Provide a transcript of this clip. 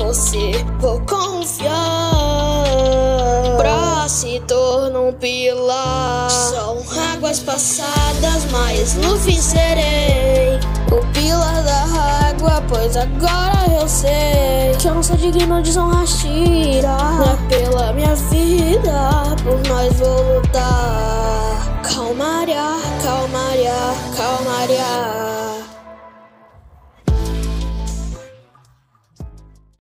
você vou confiar. Pra se tornar um pilar. São águas passadas, mas no fim serei o pilar da água, pois agora eu sei que eu não sou digno de honrar tira. Não é pela minha vida, por nós vou lutar. Calmaria, calmaria, calmaria.